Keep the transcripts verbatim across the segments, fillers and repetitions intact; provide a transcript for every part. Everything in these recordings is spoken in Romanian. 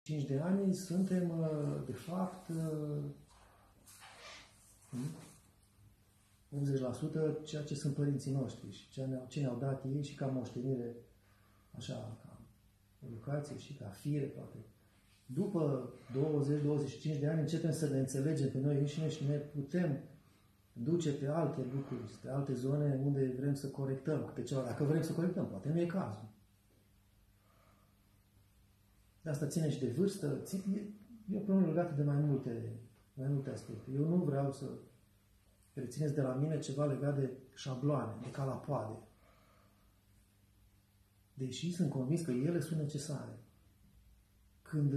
cinci de ani suntem, de fapt, optzeci la sută ceea ce sunt părinții noștri și ce ne-au, ce ne-au dat ei și ca moștenire, așa, ca educație și ca fire, poate. După douăzeci douăzeci și cinci de ani începem să ne înțelegem pe noi înșine și ne putem duce pe alte lucruri, pe alte zone unde vrem să corectăm câte ceva. Dacă vrem să corectăm, poate nu e cazul. De asta ține și de vârstă. E o problemă legată de mai multe, mai multe aspecte. Eu nu vreau să rețineți de la mine ceva legat de șabloane, de calapoade. Deși sunt convins că ele sunt necesare. Când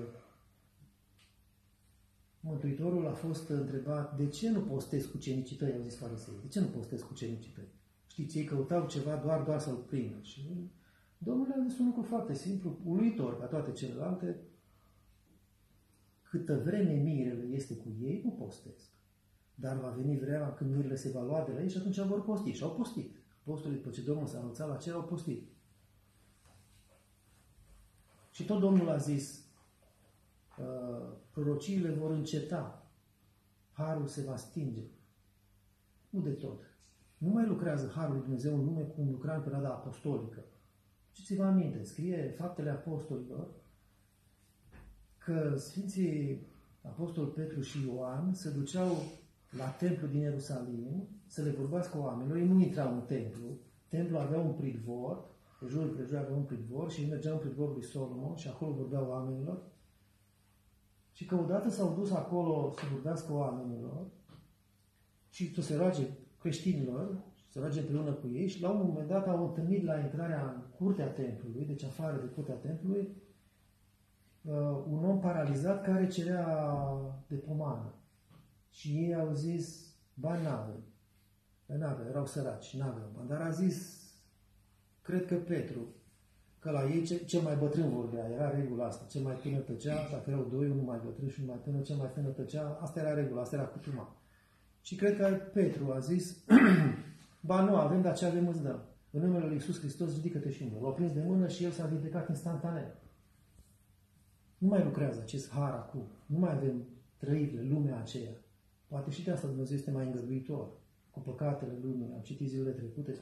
Mântuitorul a fost întrebat de ce nu postezi cu cenicii tăi, au zis farisei, de ce nu postezi cu cenicii tăi? Știți, ei căutau ceva doar, doar să-l prindă. Și Domnul a zis un lucru foarte simplu, uluitor ca toate celelalte, câtă vreme mirele este cu ei, nu postesc. Dar va veni vremea când mirele se va lua de la ei și atunci vor posti. Și au postit. Apostolii, după ce Domnul s-a anunțat la cer, au postit. Și tot Domnul a zis, uh, prorociile vor înceta, harul se va stinge. Nu de tot. Nu mai lucrează harul lui Dumnezeu în lume cum lucra în perioada apostolică. Și ți-vă aminte, scrie Faptele Apostolilor că Sfinții Apostol Petru și Ioan se duceau la templu din Ierusalim să le vorbească oamenilor. Ei nu intrau în templu. Templul avea un pridvor, pe jurul prejur avea un pridvor și ei mergeau în pridvorul lui Solomon și acolo vorbeau oamenilor. Și că odată s-au dus acolo să vorbească oamenilor și să se roage creștinilor, să roage împreună cu ei și la un moment dat au întâlnit la intrarea în curtea templului, deci afară de curtea templului, un om paralizat care cerea de pomană. Și ei au zis, bani n-avem. N-avem, erau săraci, n-avem bani. Dar a zis, cred că Petru, că la ei cel mai bătrân vorbea, era regula asta. Cel mai tânăr tăcea, dacă erau doi, unul mai bătrân și unul mai tânăr, cel mai tânăr tăcea, asta era regula, asta era cutuma. Și cred că Petru a zis, ba nu avem, dar ce avem îți dăm. În numele lui Iisus Hristos, ridică-te și mă. L-au prins de mână și el s-a vindecat instantaneu. Nu mai lucrează acest har acum. Nu mai avem trăirile, lumea aceea. Poate și de asta Dumnezeu este mai îngăduitor cu păcatele lumii. Am citit zilele trecute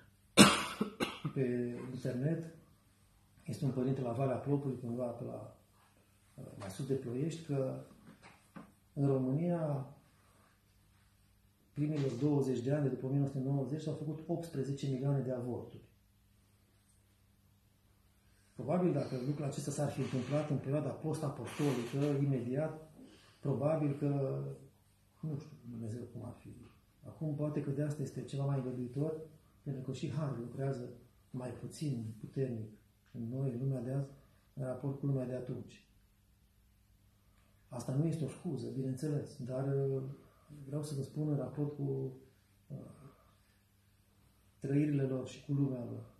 pe internet. Este un părinte la Valea Plopului, cumva pe la, la sud de Ploiești, că în România primilor douăzeci de ani de după o mie nouă sute nouăzeci s-au făcut optsprezece milioane de avorturi. Probabil dacă lucrul acesta s-ar fi întâmplat în perioada post-apostolică, imediat, probabil că, nu știu Dumnezeu cum ar fi. Acum poate că de asta este ceva mai îngăduitor, pentru că și harul lucrează mai puțin puternic în noi, în lumea de azi, în raport cu lumea de atunci. Asta nu este o scuză, bineînțeles, dar vreau să vă spun în raport cu uh, trăirile lor și cu lumea lor.